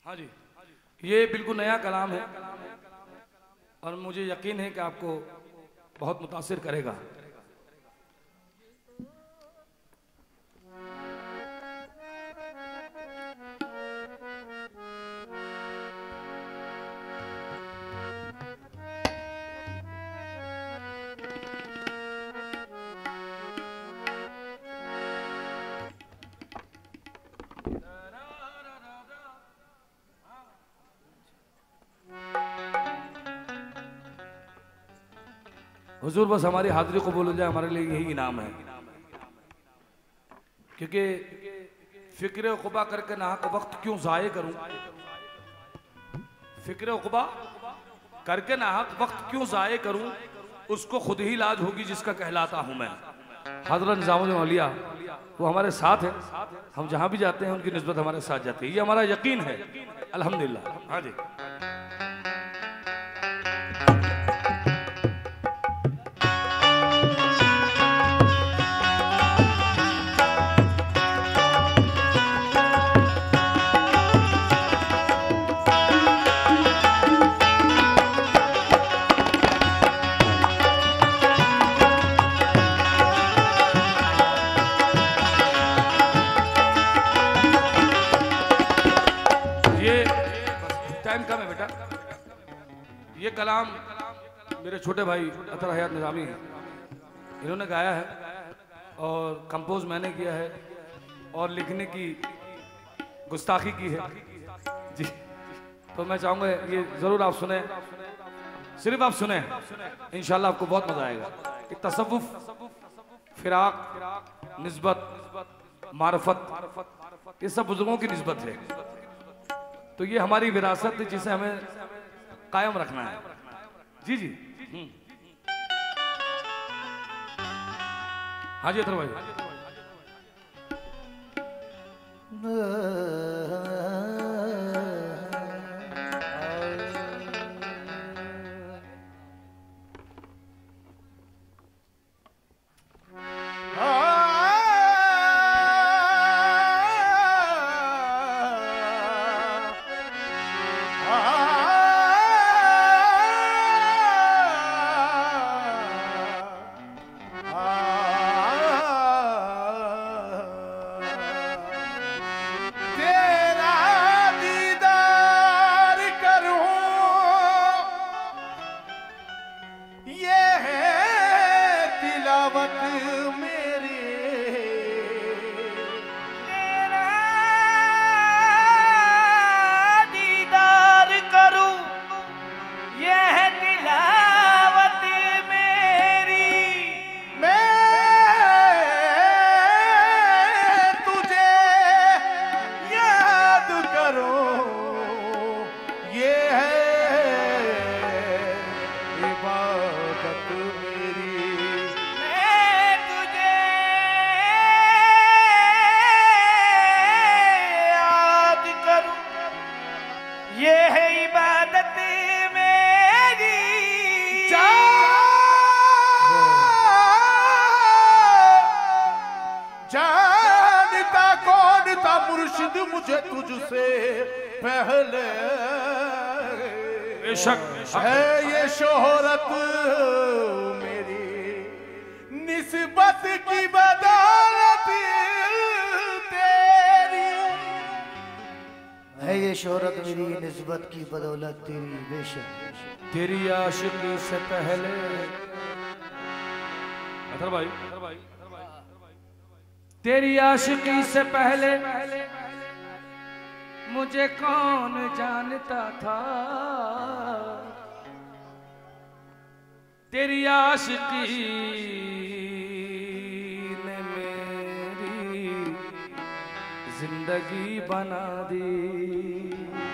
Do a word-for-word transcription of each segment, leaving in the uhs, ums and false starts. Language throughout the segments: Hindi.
हाँ जी, ये बिल्कुल नया कलाम है और मुझे यकीन है कि आपको बहुत मुतासिर करेगा। हुजूर बस हमारी हाजिरी कबूल हो जाए, हमारे लिए यही इनाम है। क्योंकि फिक्र उक़बा करके नाहक वक्त क्यों ज़ाये करूं, फिक्र उक़बा करके नाहक वक्त क्यों ज़ाये करूं, उसको खुद ही इलाज होगी जिसका कहलाता हूं मैं। हज़रत निज़ामुद्दीन औलिया वो हमारे साथ है, हम जहां भी जाते हैं उनकी निस्बत हमारे साथ जाती है, ये हमारा यकीन है अल्हम्दुलिल्लाह। हाँ जी, ये कलाम मेरे छोटे भाई अतर हयात निज़ामी इन्होंने गाया है और कंपोज मैंने किया है और लिखने की गुस्ताखी की है जी। तो मैं चाहूँगा ये ज़रूर आप सुने, सिर्फ आप सुने, इंशाल्लाह आपको बहुत मज़ा आएगा। कि तसव्वुफ, फिराक, निस्बत, मारफत, ये सब बुजुर्गों की निस्बत है। तो ये हमारी विरासत है जिसे हमें कायम रखना है। जी जी हाँ जी अतर भाई। मुर्शिद मुझे तुझसे पहले है ये शोहरत मेरी निस्बत की बदौलत तेरी, है ये शोहरत मेरी निस्बत की बदौलत तेरी, बेशक तेरी आशिकी से पहले। अतर भाई, अतर भाई, तेरी आशिकी से पहले मुझे कौन जानता था, तेरी आशिकी ने मेरी जिंदगी बना दी।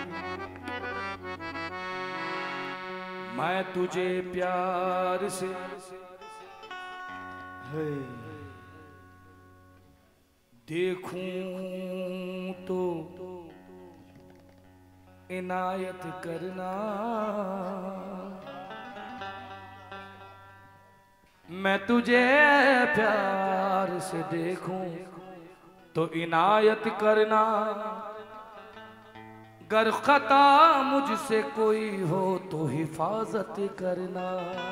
मैं तुझे प्यार से है देखूं तो इनायत करना, मैं तुझे प्यार से देखूं तो इनायत करना। गर खता मुझसे कोई हो तो हिफाजत करना।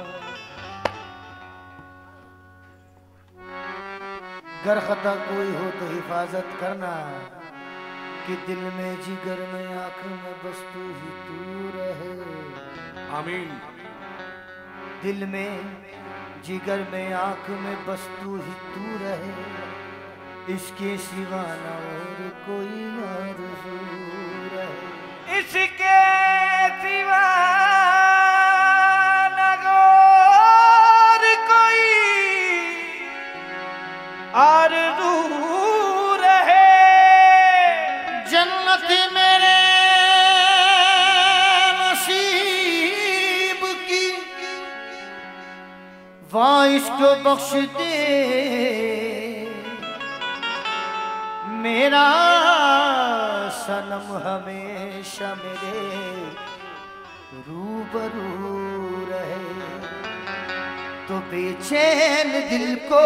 गर खता कोई हो तो हिफाजत करना, कि दिल में जिगर में आंख में बस तू ही तू रहे। आमीन। दिल में जिगर में आंख में बस तू ही तू रहे, इसके सिवा न और कोई आरज़ू रहे। इसके सिवा न और कोई आरज़ू रहे। जन्नत मेरे नसीब की वहाँ इसको बख्श दे, मेरा सनम हमेशा मेरे रूबरू रहे। तो बेचैन दिल को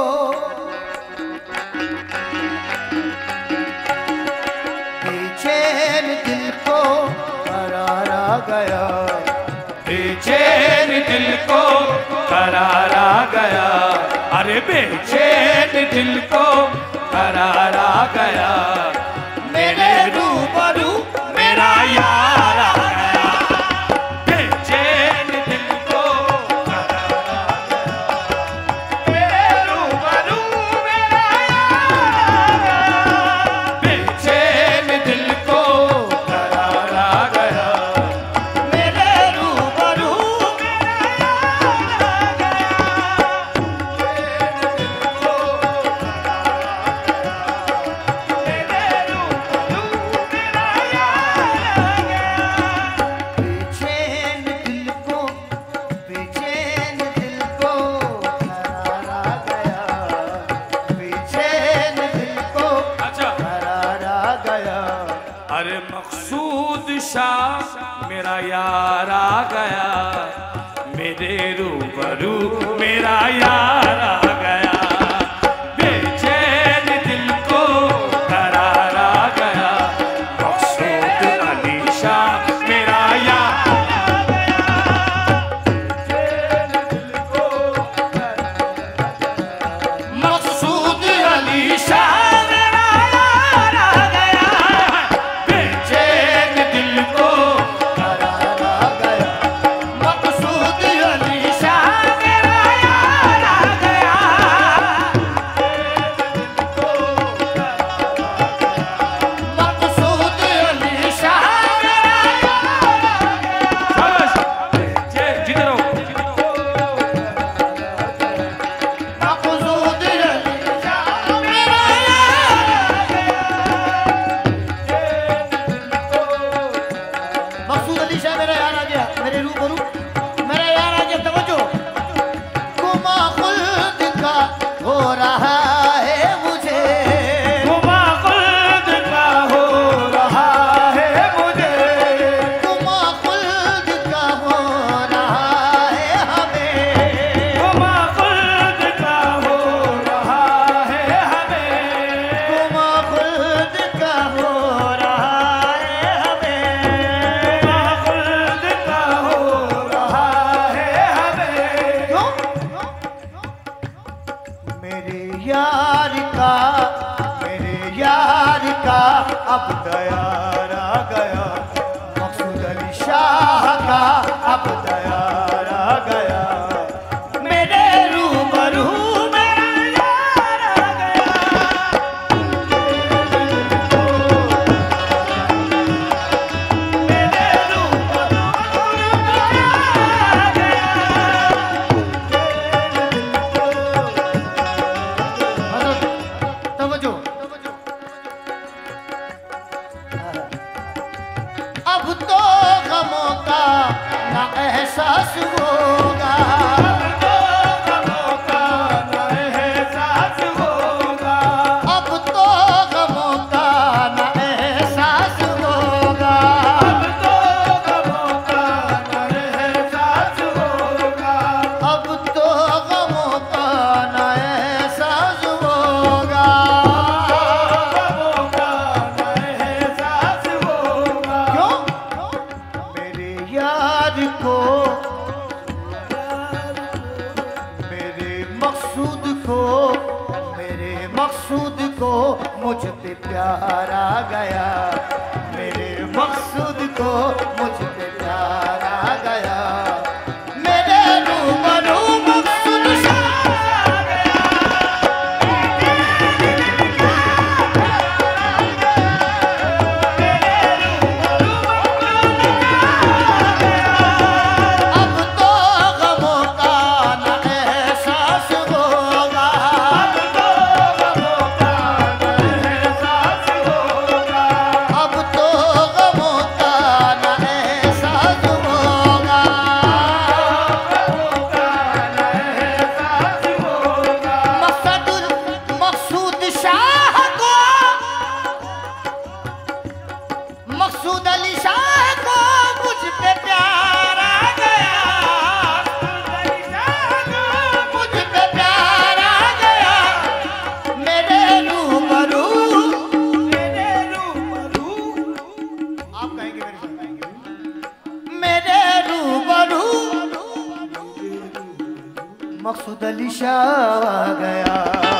बेचैन दिल को करार आ गया, बेचैन दिल को करार आ गया। अरे बेचैन दिल को करार आ गया। मेरे रूबरू मेरा यार आ गया। बेचैन दिल को करार आ गया। मेरे रूबरू मेरा यार आ गया। बेचैन दिल को करार आ गया। मेरे रूबरू मेरा यार आ गया। बेचैन दिल को बेचैन दिल को करार आ गया। बेचैन दिल को अच्छा। करार आ गया। अरे मकसूद शाह मेरा यार आ गया। मेरे रूबरू मेरा यार आ गया। बेचैन दिल को करार आ गया। मकसूद अली शाह मेरा यार आ गया। बेचैन दिल को मकसूद अली शाह मेरा यार आ गया। बेचैन दिल को करार आ गया। मकसूद अली शाह मेरा यार आ गया। मकसूद अली शाह मेरा यार आ गया। जीते रहो। मकसूद अली शाह मेरा यार आ गया। मकसूद अली शाह मेरा यार आ गया। मेरे रूबरू मेरा यार आ गया। तवज्जो। गुमा खुल्द का हो रहा है मुझे, गुमा खुल्द का हो रहा है मुझे। गुमा खुल्द का हो रहा है हमें, गुमा खुल्द का हो रहा है हमें। गुमा खुल्द का हो रहा है हमें। गुमा खुल्द का हो रहा है हमें। क्यों? मेरे यार का मेरे यार का अब दयार आ गया। मकसूद अली शाह का अब दयार आ गया। मेरे रूबरू मेरा यार आ गया। मेरे रूबरू मेरा यार आ गया। तवज्जो। अब तो गमों का ना एहसास होगा। अब तो गमों का न एहसास होगा। अब तो गमों का ना एहसास होगा। अब तो गमों का न एहसास होगा। अब तो गमों का ना एहसास होगा। गमों का न एहसास होगा। मकसूद अली शाह को मुझ पे प्यार आ गया, मुझ पे प्यार आ गया, मेरे रूबरू, मेरे रूबरू, आप कहेंगे मेरे साथ कहेंगे, मेरे रूबरू मकसूद अली शाह आ गया।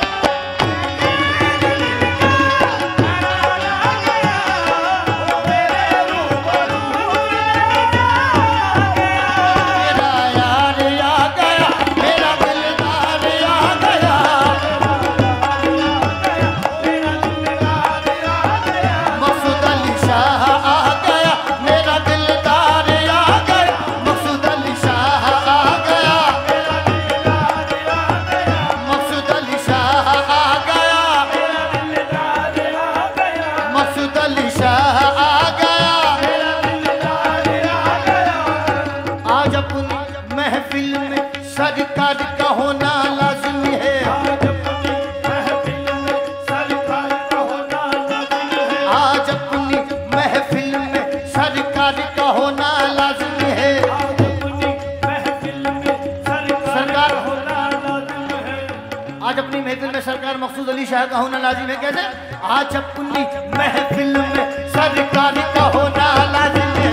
सरकार का होना लाज़िम है, आज अपनी महफिल में सरकार का होना लाज़िम है, आज अपनी महफिल में सरकार का होना लाज़िम है, आज अपनी महफिल में सरकार होना लाज़िम है, आज अपनी महफिल में सरकार मकसूद अली शाह का होना लाज़िम है। कैसे? आज अपनी महफिल में सरकार का होना लाज़िम है,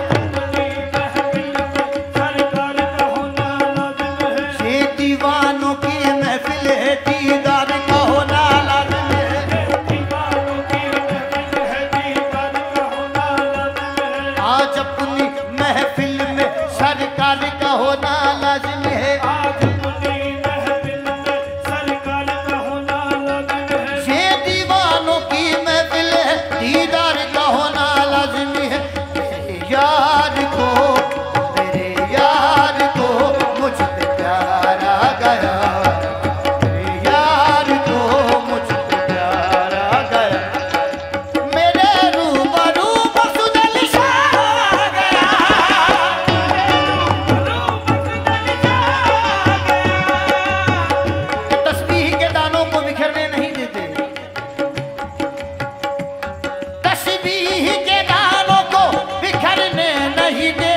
दीवानों की महफिल है, दीदार का होना लाज़िम है, दीवानों की महफिल है, दीदार का होना लाज़िम है, आज अपनी महफिल में सरकार का होना लाज़िम है, आज अपनी महफिल में सरकार का होना लाज़िम है, ये दीवानों की महफिल है, दीदार का होना लाज़िम है। मेरे यार को, मेरे यार को मुझ पे प्यार आ गया, मेरे यार को मुझ पे प्यार आ गया, मेरे रूबरू मकसूद अली शाह आ गया, तस्बीह के दानों को बिखरने नहीं देते, तस्बीह के दानों को बिखरने नहीं देते,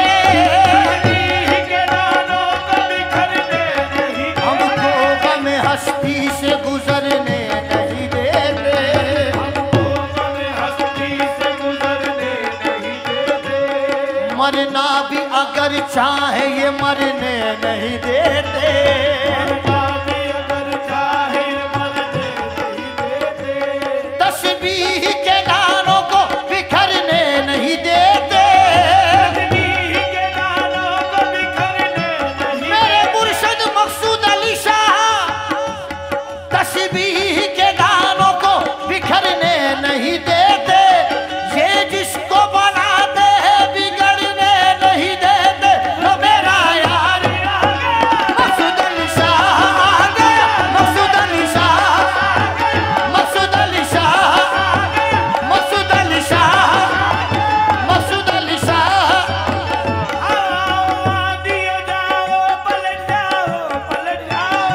हस्ती से गुजरने नहीं देते, हमको हमें हस्ती से गुजरने नहीं देते, मरना भी अगर चाहे ये मरने नहीं देते, मरना भी अगर चाहे मरने नहीं देते, तस्बीह के दानों को बिखरने नहीं देते, तस्बीह के दानों को बिखरने नहीं, मेरे मुर्शिद मकसूद अली शाह तस्बीह के दानों को बिखरने नहीं देते, ये जिसको बनाते हैं बिगड़ने नहीं देते, तो मेरा यार मकसूद अली शाह आ गया, मकसूद अली शाह, मकसूद अली शाह, मकसूद अली शाह, मकसूद अली शाह, दियो जाओ पलट जाओ, पलट जाओ,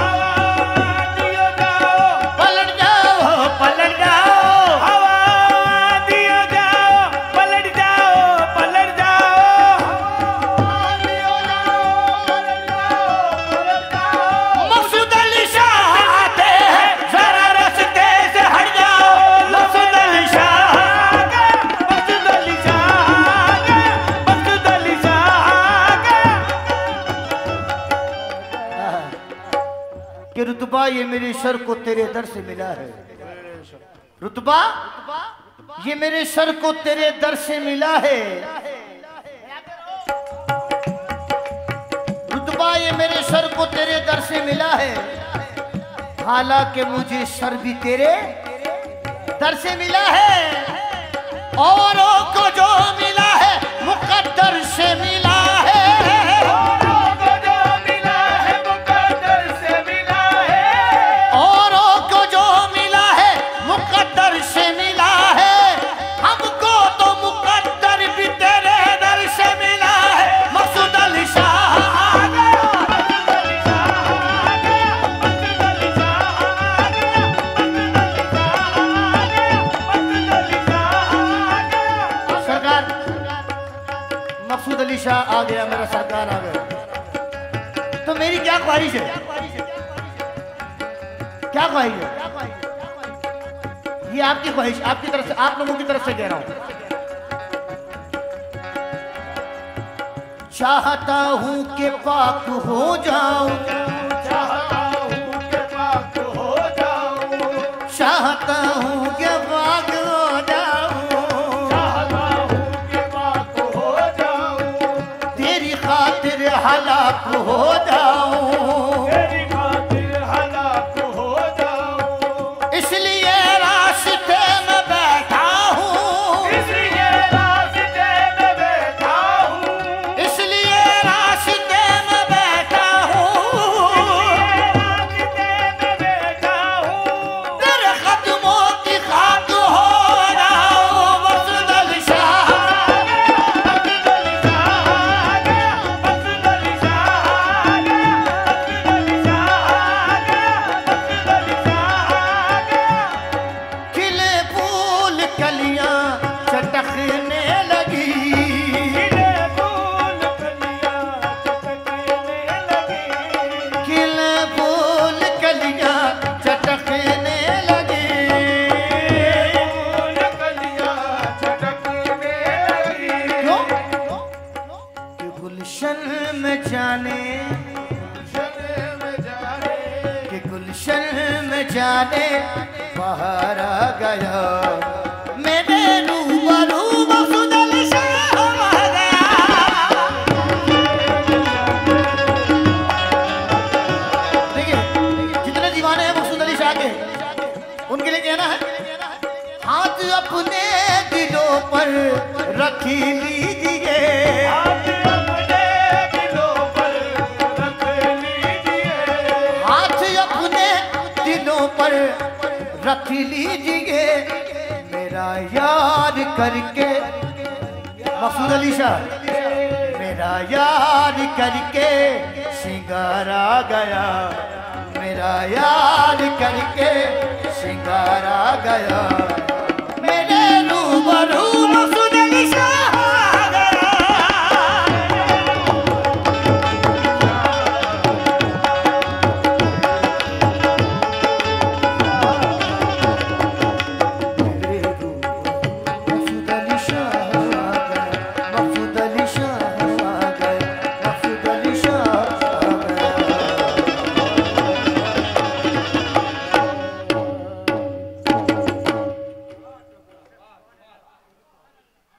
पलट जाओ, पलट जाओ, हवा दियो जाओ, पलट जाओ, पलट जाओ, हवा दियो जाओ, पलट जाओ, पलट जाओ, मकसूद अली शाह आते हैं, जरा रास्ते से हट जाओ, मकसूद अली शाह आ गया, मकसूद अली शाह आ गया, मकसूद अली शाह आ गया, कि रुतबा ये मेरे सर को तेरे दर से मिला है, रुतबा ये मेरे सर को तेरे दर से मिला है, रुतबा ये मेरे सर को तेरे दर से मिला है, हालांकि मुझे सर भी तेरे दर से मिला है, औरों को जो मिला है मुकद्दर से मिला है, औरों को जो मिला है मुकद्दर से मिला है, औरों को जो मिला है मुकद्दर से मिला है, हमको तो मुकद्दर भी तेरे दर से मिला है, मकसूद अली शाह आ गया, मकसूद अली शाह आ गया, मकसूद अली शाह आ गया, मकसूद अली शाह आ गया, मकसूद अली शाह अली शाह आ गया, मेरा सरकार आ गया। तो मेरी क्या ख्वाहिश है, क्या ख्वाहिश है? ये आपकी ख्वाहिश, आपकी तरफ से, आप लोगों की तरफ से कह रहा हूं। चाहता हूं कि पाक हो जाऊं, चाहता हूँ कि पाक हो जाऊं, चाहता हूं कि पाक हो जाऊं, चाहता हूँ कि पाक हो जाऊं, तेरी खातिर हलाक हो जाऊं, तेरी खातिर हलाक हो जाऊं, इसलिए रास्ते में बैठा हूँ, इसलिए रास्ते में बैठा हूँ, इसलिए रास्ते में बैठा हूँ, रास्ते में बैठा हूँ, तेरे कदमों की खाक हो जाऊं, मसूद अली शाह। खिले फूल कलियां चटकने लगी, खिले फूल कलियां चटकने लगी, क्यों? कि गुलशन में जाने, कि गुलशन में जाने बाहर आ गया, मेरे रूबरू मसूद अली शाह आ गया। देखिए, जितने दीवाने हैं मसूद अली शाह के, उनके लिए कहना है, हाथ अपने दिलों पर रख लीजिए, हाथ अपने दिलों पर रख लीजिए, हाथ अपने दिलों पर रख लीजिए, मेरा यार करके मसूद अली शाह, मेरा यार करके सिंगार आ गया, मेरा यार करके सिंगार आ गया।